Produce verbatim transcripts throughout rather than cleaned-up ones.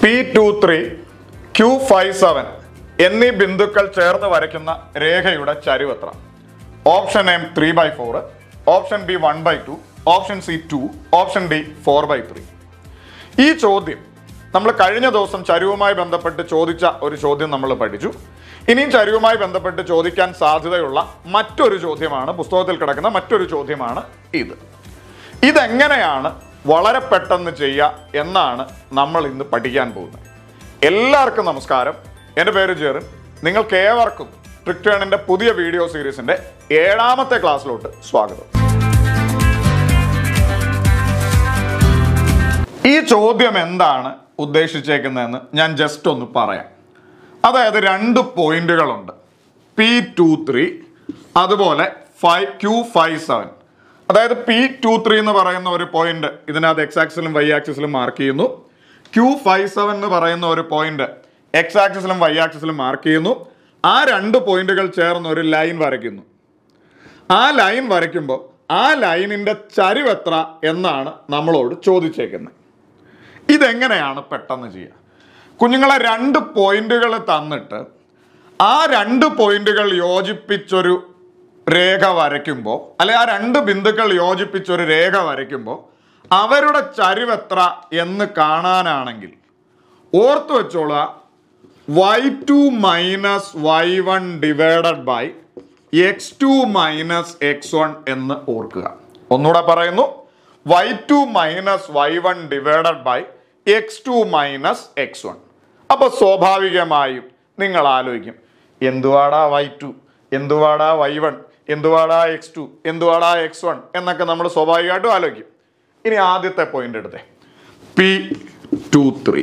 P two three Q five seven എന്നീ ബിന്ദുക്കൾ ചേർന്ന് വരയ്ക്കുന്ന രേഖയുടെ ചരിവ് എത്ര? Option M three by four, option B one by two, option C two, option D four by three. ഈ ചോദ്യം നമ്മൾ കഴിഞ്ഞ ദിവസം ചരിവുമായി ബന്ധപ്പെട്ട് ചോദിച്ച ഒരു ചോദ്യം നമ്മൾ പഠിച്ചു. ഇനിയും ചരിവുമായി ബന്ധപ്പെട്ട് ചോദിക്കാൻ സാധ്യതയുള്ള മറ്റൊരു ചോദ്യമാണ്, പുസ്തകത്തിൽ കിടക്കുന്ന മറ്റൊരു ചോദ്യമാണ് ഇത്. ഇതെങ്ങനെയാണ് വളരെ പെട്ടെന്ന് ചെയ്യുക എന്നാണ് നമ്മൾ ഇന്ന് പഠിക്കാൻ പോകുന്നത്. എല്ലാവർക്കും നമസ്കാരം, എൻ്റെ പേര് ജെറിൻ. നിങ്ങൾക്ക് ഏവർക്കും ട്രിക് ടേണിൻ്റെ പുതിയ വീഡിയോ സീരീസിൻ്റെ ഏഴാമത്തെ ക്ലാസ്സിലോട്ട് സ്വാഗതം. ഈ ചോദ്യം എന്താണ് ഉദ്ദേശിച്ചേക്കുന്നതെന്ന് ഞാൻ ജസ്റ്റ് ഒന്ന് പറയാം. അതായത് രണ്ട് പോയിന്റുകളുണ്ട്, പി ടു ത്രീ അതുപോലെ ഫൈവ് ക്യൂ ഫൈവ് സെവൻ. അതായത് പി ടു ത്രീ എന്ന് പറയുന്ന ഒരു പോയിന്റ് ഇതിനകത്ത് എക്സ് ആക്സിലും വൈ ആക്സിസിലും മാർക്ക് ചെയ്യുന്നു. ക്യൂ ഫൈവ് സെവൻ എന്ന് പറയുന്ന ഒരു പോയിന്റ് എക്സ് ആക്സിസിലും വൈ ആക്സിസിലും മാർക്ക് ചെയ്യുന്നു. ആ രണ്ട് പോയിന്റുകൾ ചേർന്ന് ഒരു ലൈൻ വരയ്ക്കുന്നു. ആ ലൈൻ വരയ്ക്കുമ്പോൾ ആ ലൈനിൻ്റെ ചരിവ് എത്ര എന്നാണ് നമ്മളോട് ചോദിച്ചേക്കുന്നത്. ഇതെങ്ങനെയാണ് പെട്ടെന്ന് ചെയ്യുക? കുഞ്ഞുങ്ങളെ, രണ്ട് പോയിന്റുകൾ തന്നിട്ട് ആ രണ്ട് പോയിന്റുകൾ യോജിപ്പിച്ചൊരു രേഖ വരയ്ക്കുമ്പോൾ, അല്ലെ ആ രണ്ട് ബിന്ദുക്കൾ യോജിപ്പിച്ചൊരു രേഖ വരയ്ക്കുമ്പോൾ അവരുടെ ചരിവ് എത്ര എന്ന് കാണാനാണെങ്കിൽ ഓർത്തു വെച്ചോളുക, Y two minus Y one divided by X two minus X one എന്ന് ഓർക്കുക. ഒന്നുകൂടെ പറയുന്നു, Y two minus Y one divided by X two minus X one. അപ്പോൾ സ്വാഭാവികമായും നിങ്ങൾ ആലോചിക്കും, എന്തുവാടാ വൈ ടു, എന്തുവാടാ വൈ വൺ, എന്തുവാടാ എക്സ് ടു, എന്തുവാടാ എക്സ് വൺ എന്നൊക്കെ നമ്മൾ സ്വാഭാവികമായിട്ടും ആലോചിക്കും. ഇനി ആദ്യത്തെ പോയിന്റ് എടുത്തേ, പി ടു ത്രീ.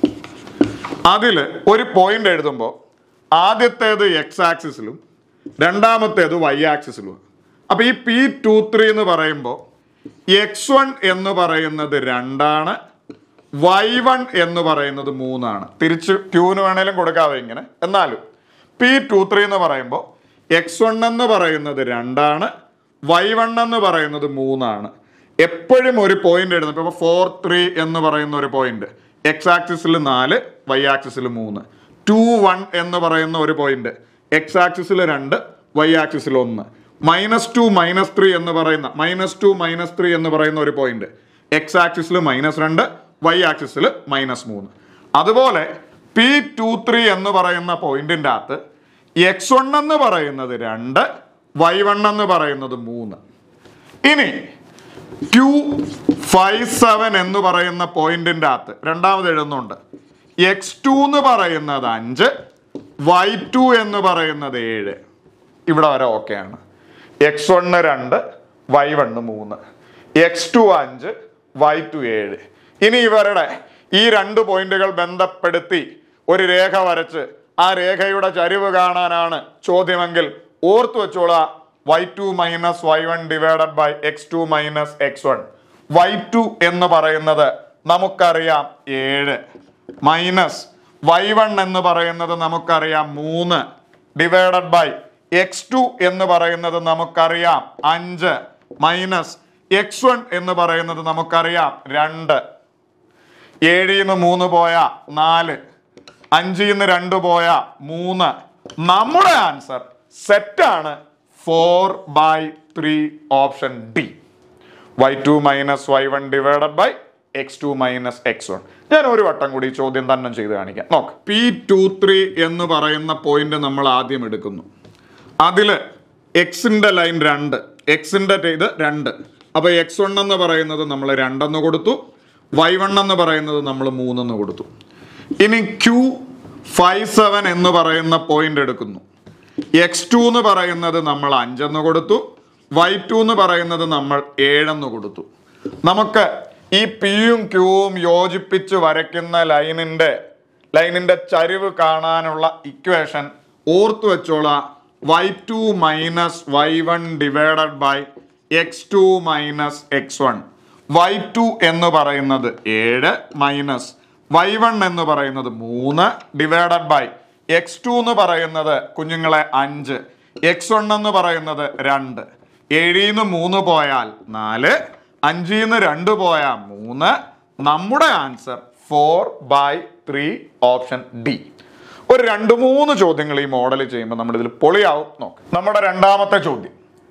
അതിൽ ഒരു പോയിന്റ് എഴുതുമ്പോൾ ആദ്യത്തേത് എക്സ് ആക്സിസിലും രണ്ടാമത്തേത് വൈ ആക്സിസിലും. അപ്പോൾ ഈ പി ടു ത്രീ എന്ന് പറയുമ്പോൾ എക്സ് വൺ എന്ന് പറയുന്നത് രണ്ടാണ്, വൈ വൺ എന്ന് പറയുന്നത് മൂന്നാണ്. തിരിച്ച് ക്യൂവിന് വേണേലും കൊടുക്കാവേ ഇങ്ങനെ. എന്നാലും പി ടു ത്രീ എന്ന് പറയുമ്പോൾ എക്സ് വൺ എന്ന് പറയുന്നത് രണ്ടാണ്, വൈ വൺ എന്ന് പറയുന്നത് മൂന്നാണ്. എപ്പോഴും ഒരു പോയിന്റ് എഴുതുന്നത്, ഇപ്പോൾ ഫോർ ത്രീ എന്ന് പറയുന്ന ഒരു പോയിന്റ് എക്സ് ആക്സിസിൽ നാല്, വൈ ആക്സിസിൽ മൂന്ന്. ടു വൺ എന്ന് പറയുന്ന ഒരു പോയിന്റ് എക്സ് ആക്സിസിൽ രണ്ട്, വൈ ആക്സിസിൽ ഒന്ന്. മൈനസ് ടു മൈനസ് ത്രീ എന്ന് പറയുന്ന മൈനസ് ടു മൈനസ് ത്രീ എന്ന് പറയുന്ന ഒരു പോയിന്റ് എക്സ് ആക്സിസിൽ മൈനസ് രണ്ട്, വൈ ആക്സിസിൽ മൈനസ് മൂന്ന്. അതുപോലെ പി ടു ത്രീ എന്ന് പറയുന്ന പോയിന്റിൻ്റെ അകത്ത് എക്സ് വൺ എന്ന് പറയുന്നത് രണ്ട്, വൈ വൺ എന്ന് പറയുന്നത് മൂന്ന്. ഇനി ക്യൂ ഫൈവ് സെവൻ എന്ന് പറയുന്ന പോയിന്റിൻ്റെ അകത്ത് രണ്ടാമത് എഴുതുന്നുണ്ട്, എക്സ് ടു എന്ന് പറയുന്നത് അഞ്ച്, വൈ ടു എന്ന് പറയുന്നത് ഏഴ്. ഇവിടെ വരെ ഓക്കെയാണ്. എക്സ് വണ്ണ് രണ്ട്, വൈ വണ്ണ് മൂന്ന്, എക്സ് ടു അഞ്ച്, വൈ ടു ഏഴ്. ഇനി ഇവരുടെ ഈ രണ്ട് പോയിന്റുകൾ ബന്ധപ്പെടുത്തി ഒരു രേഖ വരച്ച് ആ രേഖയുടെ ചരിവ് കാണാനാണ് ചോദ്യമെങ്കിൽ ഓർത്തു വെച്ചോളാ, Y two minus Y one divided by X two minus X one. Y two എന്ന് പറയുന്നത് നമുക്കറിയാം ഏഴ്, മൈനസ് വൈ വൺ എന്ന് പറയുന്നത് നമുക്കറിയാം മൂന്ന്, ഡിവൈഡഡ് ബൈ എക്സ് ടു എന്ന് പറയുന്നത് നമുക്കറിയാം അഞ്ച്, മൈനസ് എക്സ് വൺ എന്ന് പറയുന്നത് നമുക്കറിയാം രണ്ട്. ഏഴിൽ നിന്ന് മൂന്ന് പോയ നാല്, അഞ്ചിൽ നിന്ന് രണ്ട് പോയ മൂന്ന്. നമ്മുടെ ആൻസർ സെറ്റാണ്, four by three, option D. Y two minus Y one divided by X two minus X one. ഞാൻ ഒരു വട്ടം കൂടി ചോദ്യം തന്നെ ചെയ്ത് കാണിക്കാം. നോക്ക്, പി ടു ത്രീ എന്ന് പറയുന്ന പോയിന്റ് നമ്മൾ ആദ്യം എടുക്കുന്നു. അതിൽ എക്സിൻ്റെ ലൈൻ രണ്ട്, എക്സിൻ്റെ ഇത് രണ്ട്. അപ്പോൾ എക്സ് വൺ എന്ന് പറയുന്നത് നമ്മൾ രണ്ടെന്ന് കൊടുത്തു, വൈ വൺ എന്ന് പറയുന്നത് നമ്മൾ മൂന്നെന്ന് കൊടുത്തു. ഇനി ക്യൂ ഫൈവ് സെവൻ എന്ന് പറയുന്ന പോയിന്റ് എടുക്കുന്നു. എക്സ് ടു എന്ന് പറയുന്നത് നമ്മൾ അഞ്ചെന്ന് കൊടുത്തു, വൈ ടു എന്ന് പറയുന്നത് നമ്മൾ ഏഴെന്ന് കൊടുത്തു. നമുക്ക് ഈ പിയും ക്യൂവും യോജിപ്പിച്ച് വരയ്ക്കുന്ന ലൈനിൻ്റെ ലൈനിൻ്റെ ചരിവ് കാണാനുള്ള ഇക്വേഷൻ ഓർത്തു വെച്ചോളാം, Y two minus Y one divided by X two minus X one. Y two എന്ന് പറയുന്നത് ഏഴ്, മൈനസ് വൈ വൺ എന്ന് പറയുന്നത് മൂന്ന്, ഡിവൈഡഡ് ബൈ എക്സ് ടു എന്ന് പറയുന്നത് കുഞ്ഞുങ്ങളെ അഞ്ച്, എക്സ് വൺ എന്ന് പറയുന്നത് രണ്ട്. ഏഴിൽ നിന്ന് മൂന്ന് പോയാൽ നാല്, അഞ്ചിൽ നിന്ന് രണ്ട് പോയാൽ മൂന്ന്. നമ്മുടെ answer four by three option D. ഒരു രണ്ട് മൂന്ന് ചോദ്യങ്ങൾ ഈ മോഡൽ ചെയ്യുമ്പോൾ നമ്മൾ ഇതിൽ പൊളിയാവും നോക്കാം. നമ്മുടെ രണ്ടാമത്തെ ചോദ്യം,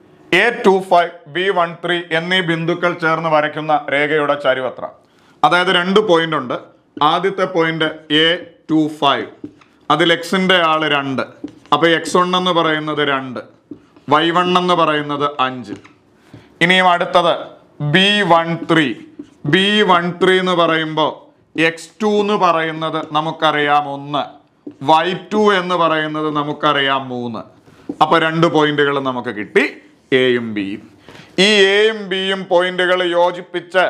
A two five B one three എന്നീ ബിന്ദുക്കൾ ചേർന്ന് വരയ്ക്കുന്ന രേഖയുടെ ചരിവത്ര. അതായത് രണ്ട് പോയിന്റ് ഉണ്ട്. ആദ്യത്തെ പോയിന്റ് എ ടു ഫൈവ്, അതിൽ എക്സിന്റെ ആള് രണ്ട്, അപ്പൊ എക്സ് വൺ എന്ന് പറയുന്നത് രണ്ട്, വൈ വൺ എന്ന് പറയുന്നത് അഞ്ച്. ഇനിയും അടുത്തത് B one three, B one three എന്ന് പറയുമ്പോൾ എക്സ് ടു എന്ന് പറയുന്നത് നമുക്കറിയാം ഒന്ന്, വൈ ടു എന്ന് പറയുന്നത് നമുക്കറിയാം മൂന്ന്. അപ്പൊ രണ്ട് പോയിന്റുകൾ നമുക്ക് കിട്ടി, എയും ബിയും. ഈ എയും ബിയും പോയിന്റുകൾ യോജിപ്പിച്ച്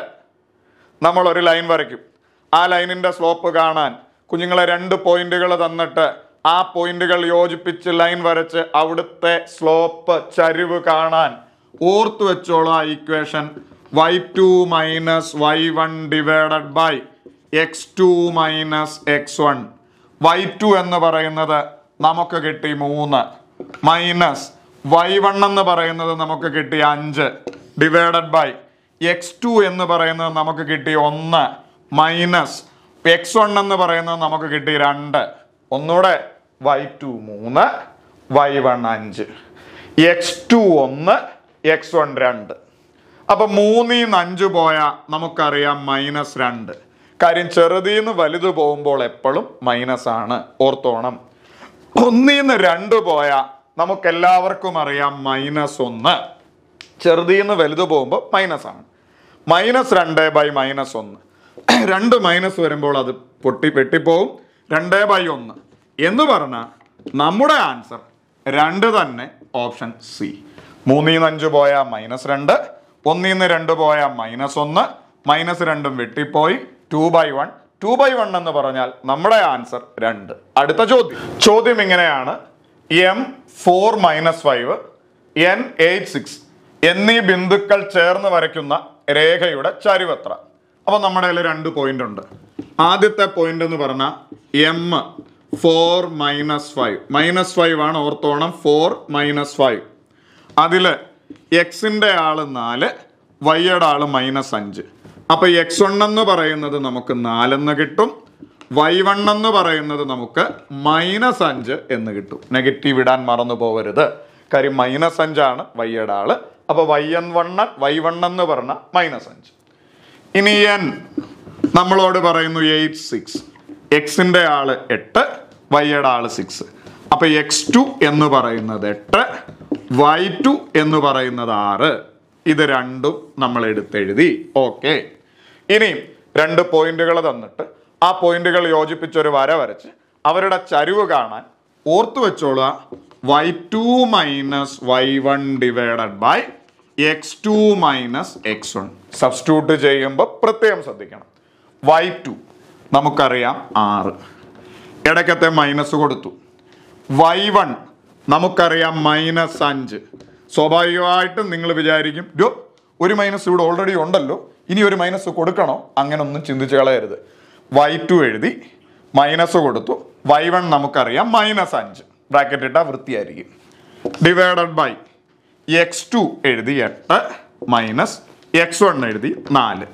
നമ്മൾ ഒരു ലൈൻ വരയ്ക്കും. ആ ലൈനിന്റെ സ്ലോപ്പ് കാണാൻ കുഞ്ഞുങ്ങളെ രണ്ട് പോയിന്റുകൾ തന്നിട്ട് ആ പോയിന്റുകൾ യോജിപ്പിച്ച് ലൈൻ വരച്ച് അവിടുത്തെ സ്ലോപ്പ് ചരിവ് കാണാൻ ഓർത്തു വെച്ചോളാം equation Y two minus Y one divided by X two minus X one. Y two എന്ന് പറയുന്നത് നമുക്ക് കിട്ടി മൂന്ന്, മൈനസ് വൈ വൺ എന്ന് പറയുന്നത് നമുക്ക് കിട്ടി അഞ്ച്, ഡിവൈഡഡ് ബൈ എക്സ് ടു എന്ന് പറയുന്നത് നമുക്ക് കിട്ടി ഒന്ന്, മൈനസ് എക്സ് വൺ എന്ന് പറയുന്നത് നമുക്ക് കിട്ടി രണ്ട്. ഒന്നുകൂടെ വൈ ടു മൂന്ന്, വൈ വൺ അഞ്ച്, എക്സ് ടു ഒന്ന്, എക്സ് വൺ രണ്ട്. അപ്പൊ മൂന്നിന്ന് അഞ്ച് പോയാൽ നമുക്കറിയാം മൈനസ് രണ്ട്. കാര്യം ചെറുതീന്ന് വലുത് പോകുമ്പോൾ എപ്പോഴും മൈനസ് ആണ്, ഓർത്തോണം. ഒന്നിന്ന് രണ്ട് പോയാൽ നമുക്കെല്ലാവർക്കും അറിയാം മൈനസ് ഒന്ന്. ചെറുതീന്ന് വലുത് പോകുമ്പോൾ മൈനസ് ആണ്. മൈനസ് രണ്ട് ബൈ മൈനസ് ഒന്ന്, രണ്ട് മൈനസ് വരുമ്പോൾ അത് പൊട്ടി വെട്ടിപ്പോവും. രണ്ട് ബൈ ഒന്ന് എന്ന് പറഞ്ഞാൽ നമ്മുടെ ആൻസർ രണ്ട് തന്നെ, ഓപ്ഷൻ സി. മൂന്നിന്ന് അഞ്ച് പോയാൽ മൈനസ് രണ്ട്, ഒന്നിന്ന് രണ്ട് പോയാൽ മൈനസ് ഒന്ന്, മൈനസ് രണ്ടും വെട്ടിപ്പോയി, two by one. Two by one എന്ന് പറഞ്ഞാൽ നമ്മുടെ ആൻസർ രണ്ട്. അടുത്ത ചോദ്യം ചോദ്യം ഇങ്ങനെയാണ്, M four minus five N eight six എന്നീ ബിന്ദുക്കൾ ചേർന്ന് വരയ്ക്കുന്ന രേഖയുടെ ചരിവത്ര. അപ്പൊ നമ്മുടെ കയ്യിൽ രണ്ട് പോയിന്റ് ഉണ്ട്. ആദ്യത്തെ പോയിന്റ് എന്ന് പറഞ്ഞാൽ M four minus five, minus five ആണ്, ഓർത്തോണം. ഫോർ മൈനസ് ഫൈവ്, അതില് എക്സിന്റെ ആള് നാല്, വൈയുടെ ആള് മൈനസ് അഞ്ച്. അപ്പൊ എക്സ് വൺ എന്ന് പറയുന്നത് നമുക്ക് നാലെന്ന് കിട്ടും, വൈ വൺ എന്ന് പറയുന്നത് നമുക്ക് മൈനസ് അഞ്ച് എന്ന് കിട്ടും. നെഗറ്റീവ് ഇടാൻ മറന്നു പോകരുത്, കാര്യം മൈനസ് അഞ്ചാണ് വൈയുടെ ആള്. അപ്പൊ വൈ എൻ വണ്ണ വൈ വൺ എന്ന് പറഞ്ഞ മൈനസ് അഞ്ച്. ഇനി എൻ നമ്മളോട് പറയുന്നു എയ്റ്റ് സിക്സ്, എക്സിന്റെ ആള് എട്ട്, വൈയുടെ ആള് സിക്സ്. അപ്പൊ എക്സ് ടു എന്ന് പറയുന്നത് എട്ട്, വൈ ടു എന്ന് പറയുന്നത് ആറ്. ഇത് രണ്ടും നമ്മൾ എടുത്തെഴുതി. ഓക്കെ, ഇനി രണ്ട് പോയിന്റുകൾ തന്നിട്ട് ആ പോയിന്റുകൾ യോജിപ്പിച്ചൊരു വര വരച്ച് അവരുടെ ചരിവ് കാണാൻ ഓർത്തു വെച്ചോളുക Y two minus Y one divided by X two minus X one. Substitute ചെയ്യുമ്പോൾ പ്രത്യേകം ശ്രദ്ധിക്കണം. വൈ ടു നമുക്കറിയാം ആറ്, ഇടയ്ക്കത്തെ മൈനസ് കൊടുത്തു. വൈ വൺ നമുക്കറിയാം മൈനസ് അഞ്ച്. സ്വാഭാവികമായിട്ടും നിങ്ങൾ വിചാരിക്കും, ഡോ ഒരു മൈനസ് ഇവിടെ ഓൾറെഡി ഉണ്ടല്ലോ, ഇനി ഒരു മൈനസ് കൊടുക്കണോ? അങ്ങനെ ഒന്നും ചിന്തിച്ച് കളയരുത്. വൈ ടു എഴുതി, മൈനസ് കൊടുത്തു. വൈ വൺ നമുക്കറിയാം മൈനസ് അഞ്ച്, ബ്രാക്കറ്റ് ഇട്ടാൽ വൃത്തിയായിരിക്കും. ഡിവൈഡഡ് ബൈ എക്സ് ടു എഴുതി എട്ട്, മൈനസ് എക്സ് വൺ എഴുതി നാല്.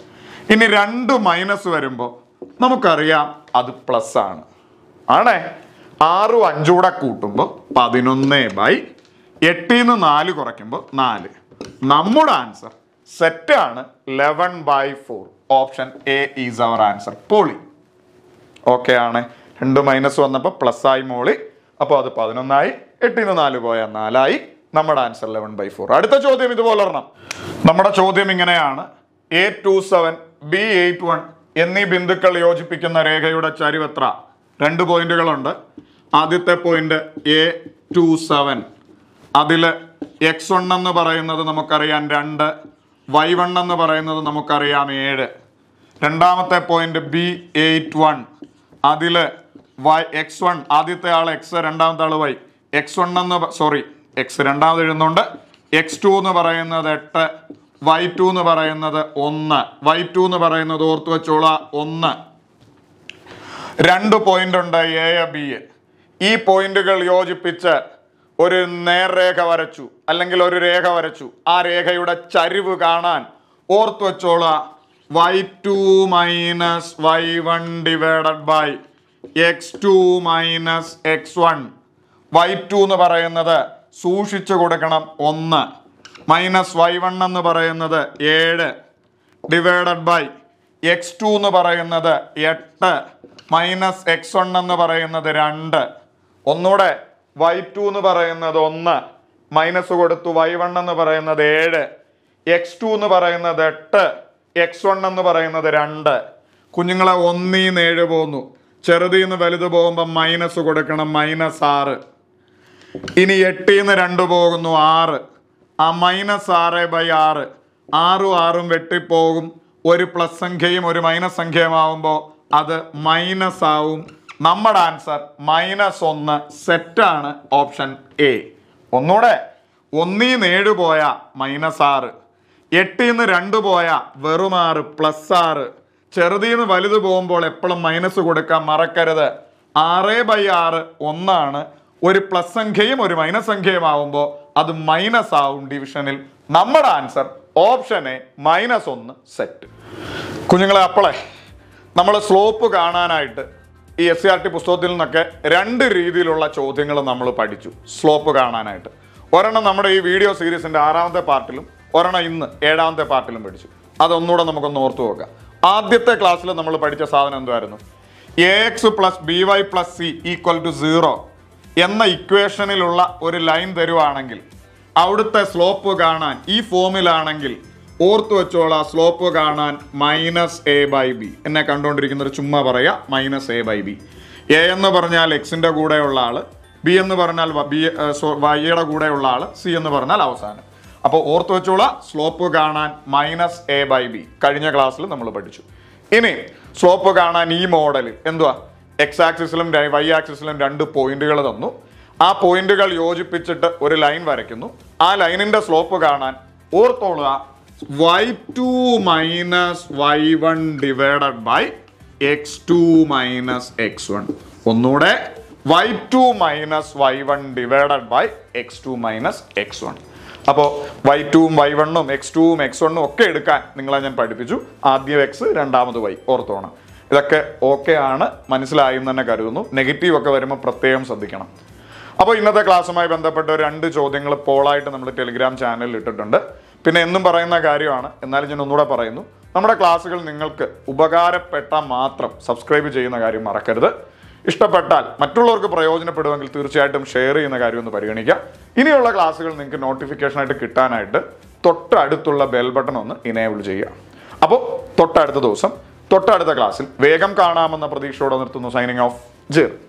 ഇനി രണ്ട് മൈനസ് വരുമ്പോൾ നമുക്കറിയാം അത് പ്ലസ് ആണ്. ആണേ, ആറും അഞ്ചൂടെ കൂട്ടുമ്പോൾ പതിനൊന്ന് ബൈ എട്ടിന്ന് നാല് കുറയ്ക്കുമ്പോൾ നാല്. നമ്മുടെ ആൻസർ സെറ്റ് ആണ്, eleven by four. Option A is our answer. പോളി. ഓക്കെ ആണ്. രണ്ട് മൈനസ് വന്നപ്പോൾ പ്ലസ് ആയി മോളി, അപ്പോൾ അത് പതിനൊന്നായി. എട്ടിന്ന് നാല് പോയാൽ നാലായി. നമ്മുടെ ആൻസർ ലെവൻ ബൈ ഫോർ. അടുത്ത ചോദ്യം ഇതുപോലെ ഒരെണ്ണം. നമ്മുടെ ചോദ്യം ഇങ്ങനെയാണ്, A two seven B eight one എന്നീ ബിന്ദുക്കൾ യോജിപ്പിക്കുന്ന രേഖയുടെ ചരിവത്ര. രണ്ട് പോയിന്റുകളുണ്ട്. ആദ്യത്തെ പോയിന്റ് എ ടു സെവൻ, അതിൽ എക്സ് വൺ എന്ന് പറയുന്നത് നമുക്കറിയാം രണ്ട്, വൈ വൺ എന്ന് പറയുന്നത് നമുക്കറിയാം ഏഴ്. രണ്ടാമത്തെ പോയിന്റ് ബി എയ്റ്റ് വൺ, അതിൽ വൈ എക്സ് വൺ, ആദ്യത്തെ ആൾ എക്സ്, രണ്ടാമത്തെ ആൾ വൈ. എക്സ് വൺ എന്ന് സോറി എക്സ് രണ്ടാമത് എഴുതുന്നുണ്ട്. എക്സ് ടു എന്ന് പറയുന്നത് എട്ട്, വൈ ടു എന്ന് പറയുന്നത് ഒന്ന്. വൈ ടു എന്ന് പറയുന്നത് ഓർത്ത് വെച്ചോളാം ഒന്ന്. രണ്ട് പോയിന്റ് ഉണ്ട് എ ബി. ഈ പോയിന്റുകൾ യോജിപ്പിച്ച് ഒരു നേർരേഖ വരച്ചു, അല്ലെങ്കിൽ ഒരു രേഖ വരച്ചു. ആ രേഖയുടെ ചരിവ് കാണാൻ ഓർത്തു വെച്ചോളാം Y two minus Y one divided by X two minus X one. Y two എന്ന് പറയുന്നത് സൂക്ഷിച്ചു കൊടുക്കണം ഒന്ന്, മൈനസ് വൈ വൺ എന്ന് പറയുന്നത് ഏഴ് ഡിവൈഡഡ് ബൈ എക്സ് ടു എന്ന് പറയുന്നത് എട്ട് മൈനസ് എക്സ് വൺ എന്ന് പറയുന്നത് രണ്ട്. ഒന്നുകൂടെ വൈ ടു എന്ന് പറയുന്നത് ഒന്ന്, മൈനസ് കൊടുത്തു വൈ വൺ എന്ന് പറയുന്നത് ഏഴ്, എക്സ് ടു എന്ന് പറയുന്നത് എട്ട്, എക്സ് വൺ എന്ന് പറയുന്നത് രണ്ട്. കുഞ്ഞുങ്ങളെ ഒന്നീന്ന് ഏഴ് പോകുന്നു, ചെറുതീന്ന് വലുത് പോകുമ്പോൾ മൈനസ് കൊടുക്കണം, മൈനസ് ആറ്. ഇനി എട്ടീന്ന് രണ്ട് പോകുന്നു ആറ്, ആ മൈനസ് ആറ് ബൈ ആറ്, ആറും ആറും വെട്ടിപ്പോകും. ഒരു പ്ലസ് സംഖ്യയും ഒരു മൈനസ് സംഖ്യയുമാവുമ്പോൾ അത് മൈനസ് ആവും. നമ്മുടെ ആൻസർ മൈനസ് ഒന്ന്, സെറ്റാണ് ഓപ്ഷൻ എ. ഒന്നുകൂടെ, ഒന്നീന്ന് ഏഴ് പോയ മൈനസ് ആറ്, എട്ടീന്ന് രണ്ട് പോയ വെറും ആറ് പ്ലസ് ആറ്, ചെറുതീന്ന് വലുത് പോകുമ്പോൾ എപ്പോഴും മൈനസ് കൊടുക്കാൻ മറക്കരുത്. ആറ് ബൈ ആറ് ഒന്നാണ്. ഒരു പ്ലസ് സംഖ്യയും ഒരു മൈനസ് സംഖ്യയുമാവുമ്പോൾ അത് മൈനസ് ആവും ഡിവിഷനിൽ. നമ്മുടെ ആൻസർ ഓപ്ഷൻ എ, മൈനസ് ഒന്ന്, സെറ്റ്. കുഞ്ഞുങ്ങളെ, അപ്പോളെ നമ്മൾ സ്ലോപ്പ് കാണാനായിട്ട് ഈ എസ് സി ആർ ടി പുസ്തകത്തിൽ നിന്നൊക്കെ രണ്ട് രീതിയിലുള്ള ചോദ്യങ്ങൾ നമ്മൾ പഠിച്ചു സ്ലോപ്പ് കാണാനായിട്ട്. ഒരെണ്ണം നമ്മുടെ ഈ വീഡിയോ സീരീസിൻ്റെ ആറാമത്തെ പാർട്ടിലും ഒരെണ്ണം ഇന്ന് ഏഴാമത്തെ പാർട്ടിലും പഠിച്ചു. അതൊന്നുകൂടെ നമുക്കൊന്ന് ഓർത്തു നോക്കാം. ആദ്യത്തെ ക്ലാസ്സിൽ നമ്മൾ പഠിച്ച സാധനം എന്തായിരുന്നു? A X plus B Y plus C equal to zero എന്ന ഇക്വേഷനിലുള്ള ഒരു ലൈൻ തരുവാണെങ്കിൽ അവിടുത്തെ സ്ലോപ്പ് കാണാൻ ഈ ഫോമിലാണെങ്കിൽ ഓർത്തു വെച്ചോളാം, സ്ലോപ്പ് കാണാൻ മൈനസ് എ ബൈ ബി. എന്നെ കണ്ടുകൊണ്ടിരിക്കുന്നവർ ചുമ്മാ പറയാ minus A by B. A എന്ന് പറഞ്ഞാൽ എക്സിൻ്റെ കൂടെയുള്ള ആള്, ബി എന്ന് പറഞ്ഞാൽ ബി വൈയുടെ കൂടെയുള്ള ആള്, സി എന്ന് പറഞ്ഞാൽ അവസാനം. അപ്പോൾ ഓർത്തു വെച്ചോളാം, സ്ലോപ്പ് കാണാൻ മൈനസ് എ ബൈ ബി. കഴിഞ്ഞ ക്ലാസ്സിൽ നമ്മൾ പഠിച്ചു. ഇനി സ്ലോപ്പ് കാണാൻ ഈ മോഡലിൽ എന്തുവാ, എക്സ് ആക്സിസിലും വൈ ആക്സിസിലും രണ്ട് പോയിന്റുകൾ തന്നു. ആ പോയിന്റുകൾ യോജിപ്പിച്ചിട്ട് ഒരു ലൈൻ വരയ്ക്കുന്നു. ആ ലൈനിന്റെ സ്ലോപ്പ് കാണാൻ ഓർത്തോളുക, y two minus Y one divided by X two minus X one. ഒന്നുകൂടെ, Y two minus Y one divided by X two minus X one. അപ്പോൾ വൈ ടുവും വൈ വണ്ണും എക്സ് ടുവും എക്സ് വണ്ണും ഒക്കെ എടുക്കാൻ നിങ്ങളെ ഞാൻ പഠിപ്പിച്ചു. ആദ്യം എക്സ്, രണ്ടാമത് വൈ. ഓർത്തോണം. ഇതൊക്കെ ഓക്കെ ആണ്, മനസ്സിലായി എന്ന് തന്നെ കരുതുന്നു. നെഗറ്റീവ് ഒക്കെ വരുമ്പോൾ പ്രത്യേകം ശ്രദ്ധിക്കണം. അപ്പോൾ ഇന്നത്തെ ക്ലാസ്സുമായി ബന്ധപ്പെട്ട രണ്ട് ചോദ്യങ്ങൾ പോളായിട്ട് നമ്മൾ ടെലിഗ്രാം ചാനലിൽ ഇട്ടിട്ടുണ്ട്. പിന്നെ എന്നും പറയുന്ന കാര്യമാണ്, എന്നാലും ഞാൻ ഒന്നുകൂടെ പറയുന്നു, നമ്മുടെ ക്ലാസ്സുകൾ നിങ്ങൾക്ക് ഉപകാരപ്പെട്ടാൽ മാത്രം സബ്സ്ക്രൈബ് ചെയ്യുന്ന കാര്യം മറക്കരുത്. ഇഷ്ടപ്പെട്ടാൽ മറ്റുള്ളവർക്ക് പ്രയോജനപ്പെടുമെങ്കിൽ തീർച്ചയായിട്ടും ഷെയർ ചെയ്യുന്ന കാര്യം ഒന്ന് പരിഗണിക്കുക. ഇനിയുള്ള ക്ലാസ്സുകൾ നിങ്ങൾക്ക് നോട്ടിഫിക്കേഷനായിട്ട് കിട്ടാനായിട്ട് തൊട്ടടുത്തുള്ള ബെൽ ബട്ടൺ ഒന്ന് ഇനേബിൾ ചെയ്യുക. അപ്പോൾ തൊട്ടടുത്ത ദിവസം തൊട്ടടുത്ത ക്ലാസ്സിൽ വേഗം കാണാമെന്ന പ്രതീക്ഷയോടെ നിർത്തുന്നു. Signing off, ജിർ.